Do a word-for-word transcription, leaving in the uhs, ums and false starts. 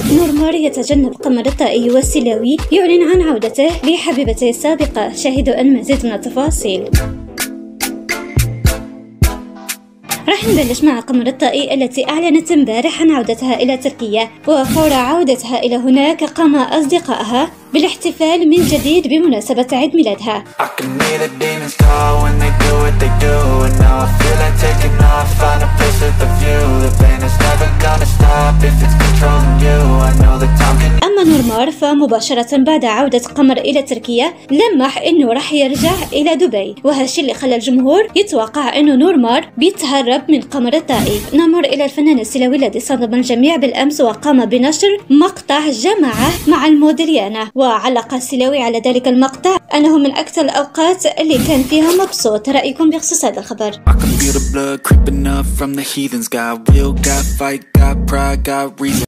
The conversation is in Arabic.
نورمار يتجنب قمر الطائي والسلاوي يعلن عن عودته لحبيبته السابقة. شاهدوا المزيد من التفاصيل. راح نبلش مع قمر الطائي التي أعلنت امبارح عن عودتها إلى تركيا، وفور عودتها إلى هناك قام أصدقائها بالاحتفال من جديد بمناسبة عيد ميلادها. أما نورمار فمباشرة بعد عودة قمر إلى تركيا لمح إنه راح يرجع إلى دبي، وهالشي اللي خلى الجمهور يتوقع إنه نورمار بيتهرب من قمر الطائي. نمر إلى الفنان السلاوي الذي صدم الجميع بالأمس وقام بنشر مقطع جمعه مع الموديل يانا، وعلق السلاوي على ذلك المقطع أنه من أكثر الأوقات اللي كان فيها مبسوط. رأيكم بخصوص هذا الخبر؟